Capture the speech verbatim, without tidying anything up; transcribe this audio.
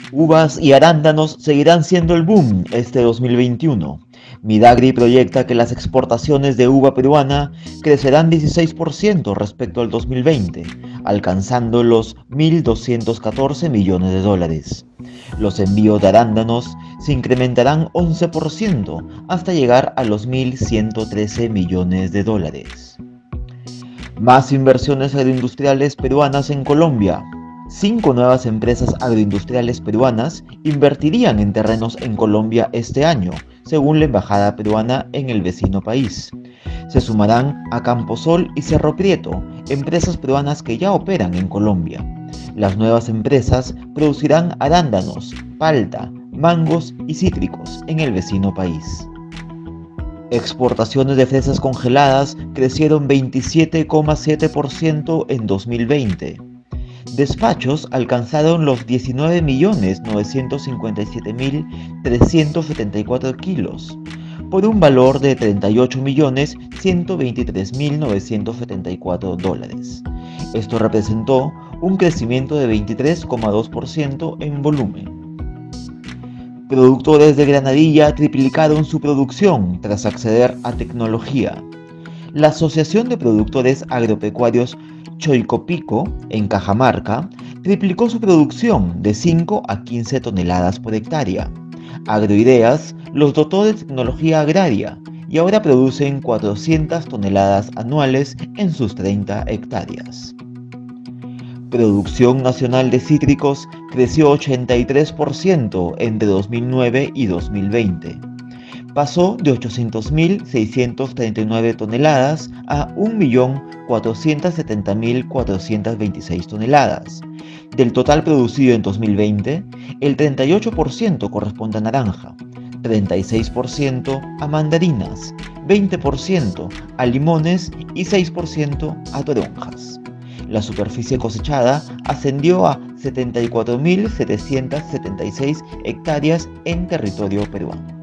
Uvas y arándanos seguirán siendo el boom este dos mil veintiuno. Midagri proyecta que las exportaciones de uva peruana crecerán dieciséis por ciento respecto al dos mil veinte, alcanzando los mil doscientos catorce millones de dólares. Los envíos de arándanos se incrementarán once por ciento hasta llegar a los mil ciento trece millones de dólares. Más inversiones agroindustriales peruanas en Colombia. Cinco nuevas empresas agroindustriales peruanas invertirían en terrenos en Colombia este año, según la embajada peruana en el vecino país. Se sumarán a Camposol y Cerro Prieto, empresas peruanas que ya operan en Colombia. Las nuevas empresas producirán arándanos, palta, mangos y cítricos en el vecino país. Exportaciones de fresas congeladas crecieron veintisiete coma siete por ciento en dos mil veinte. Despachos alcanzaron los diecinueve millones novecientos cincuenta y siete mil trescientos setenta y cuatro kilos, por un valor de treinta y ocho millones ciento veintitrés mil novecientos setenta y cuatro dólares. Esto representó un crecimiento de veintitrés coma dos por ciento en volumen. Productores de granadilla triplicaron su producción tras acceder a tecnología. La Asociación de Productores Agropecuarios Choicopico, en Cajamarca, triplicó su producción de cinco a quince toneladas por hectárea. Agroideas los dotó de tecnología agraria y ahora producen cuatrocientas toneladas anuales en sus treinta hectáreas. Producción nacional de cítricos creció ochenta y tres por ciento entre dos mil nueve y dos mil veinte. Pasó de ochocientas mil seiscientas treinta y nueve toneladas a un millón cuatrocientos setenta mil cuatrocientos veintiséis toneladas. Del total producido en dos mil veinte, el treinta y ocho por ciento corresponde a naranja, treinta y seis por ciento a mandarinas, veinte por ciento a limones y seis por ciento a toronjas. La superficie cosechada ascendió a setenta y cuatro mil setecientas setenta y seis hectáreas en territorio peruano.